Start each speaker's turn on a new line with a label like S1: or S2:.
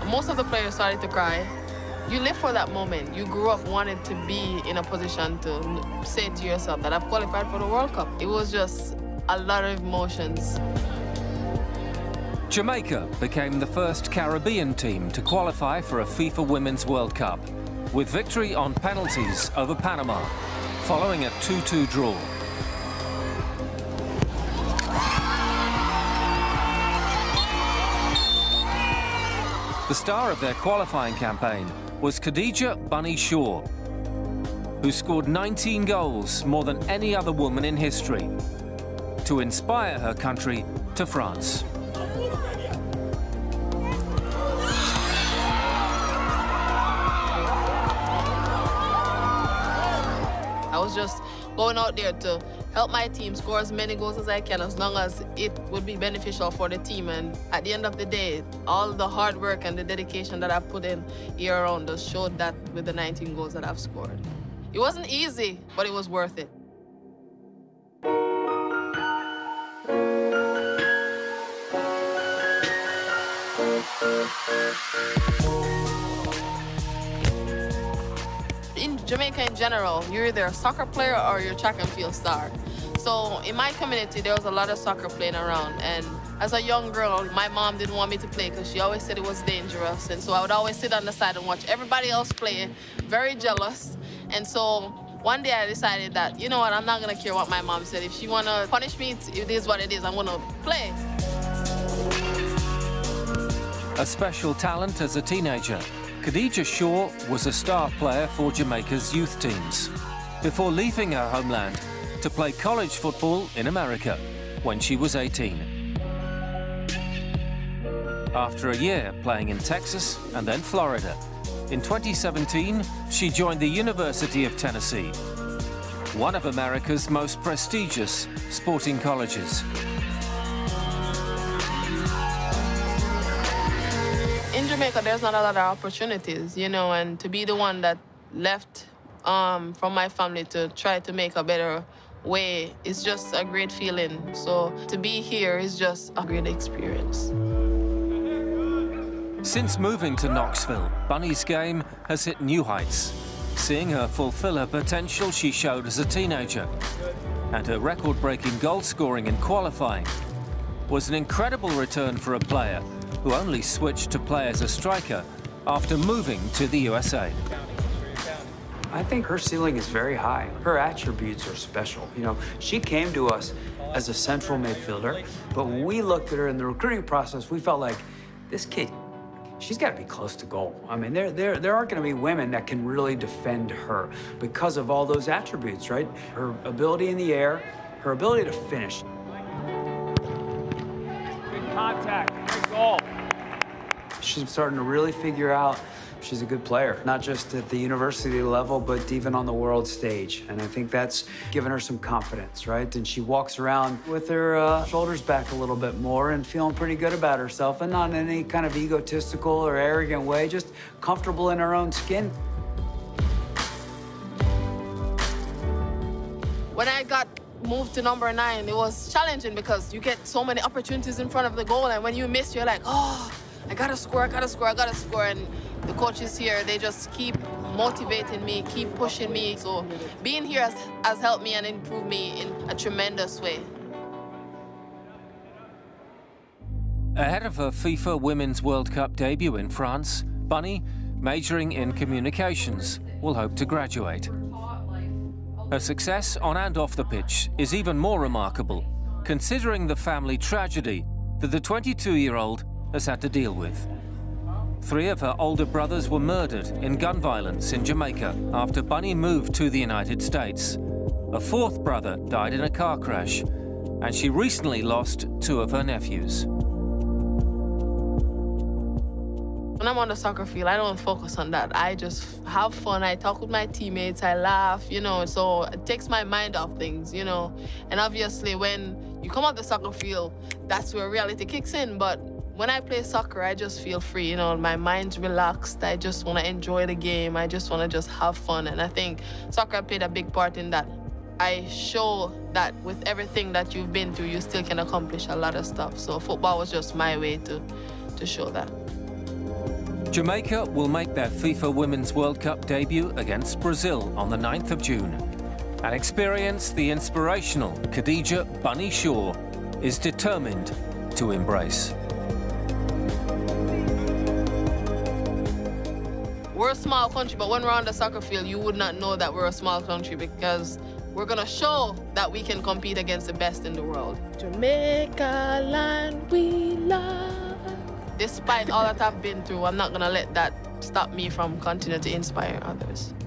S1: Most of the players started to cry. You live for that moment. You grew up wanting to be in a position to say to yourself that I've qualified for the World Cup. It was just a lot of emotions.
S2: Jamaica became the first Caribbean team to qualify for a FIFA Women's World Cup, with victory on penalties over Panama, following a 2-2 draw. The star of their qualifying campaign was Khadija Bunny Shaw, who scored 19 goals, more than any other woman in history, to inspire her country to France.
S1: I was just going out there to help my team score as many goals as I can, as long as it would be beneficial for the team. And at the end of the day, all the hard work and the dedication that I've put in year round just showed that with the 19 goals that I've scored. It wasn't easy, but it was worth it. In Jamaica in general, you're either a soccer player or you're a track and field star. So in my community, there was a lot of soccer playing around. And as a young girl, my mom didn't want me to play because she always said it was dangerous. And so I would always sit on the side and watch everybody else play, very jealous. And so one day I decided that, you know what, I'm not going to care what my mom said. If she want to punish me, it is what it is. I'm going to play.
S2: A special talent as a teenager, Khadija Shaw was a star player for Jamaica's youth teams, before leaving her homeland to play college football in America when she was 18. After a year playing in Texas and then Florida, in 2017, she joined the University of Tennessee, one of America's most prestigious sporting colleges.
S1: In Jamaica, there's not a lot of opportunities, you know, and to be the one that left from my family to try to make a better way is just a great feeling. So to be here is just a great experience.
S2: Since moving to Knoxville, Bunny's game has hit new heights, seeing her fulfill her potential she showed as a teenager. And her record-breaking goal scoring in qualifying was an incredible return for a player who only switched to play as a striker after moving to the USA.
S3: I think her ceiling is very high. Her attributes are special. You know, she came to us as a central midfielder, but when we looked at her in the recruiting process, we felt like this kid, she's got to be close to goal. I mean, there aren't going to be women that can really defend her because of all those attributes, right? Her ability in the air, her ability to finish.
S4: Good contact, good goal.
S3: She's starting to really figure out she's a good player, not just at the university level, but even on the world stage. And I think that's given her some confidence, right? And she walks around with her shoulders back a little bit more and feeling pretty good about herself, and not in any kind of egotistical or arrogant way, just comfortable in her own skin.
S1: When I got moved to number 9, it was challenging because you get so many opportunities in front of the goal, and when you miss, you're like, oh, I gotta score, I gotta score, I gotta score. And the coaches here, they just keep motivating me, keep pushing me. So being here has helped me and improved me in a tremendous way.
S2: Ahead of her FIFA Women's World Cup debut in France, Bunny, majoring in communications, will hope to graduate. Her success on and off the pitch is even more remarkable, considering the family tragedy that the 22-year-old has had to deal with. 3 of her older brothers were murdered in gun violence in Jamaica after Bunny moved to the United States. A 4th brother died in a car crash, and she recently lost 2 of her nephews.
S1: When I'm on the soccer field, I don't focus on that. I just have fun. I talk with my teammates, I laugh, you know, so it takes my mind off things, you know. And obviously when you come off the soccer field, that's where reality kicks in. But when I play soccer, I just feel free, you know, my mind's relaxed. I just want to enjoy the game. I just want to just have fun. And I think soccer played a big part in that. I show that with everything that you've been through, you still can accomplish a lot of stuff. So football was just my way to show that.
S2: Jamaica will make their FIFA Women's World Cup debut against Brazil on the 9th of June and experience the inspirational Khadija Bunny Shaw is determined to embrace.
S1: We're a small country, but when we're on the soccer field, you would not know that we're a small country because we're gonna show that we can compete against the best in the world. Jamaica land we love. Despite all that I've been through, I'm not gonna let that stop me from continuing to inspire others.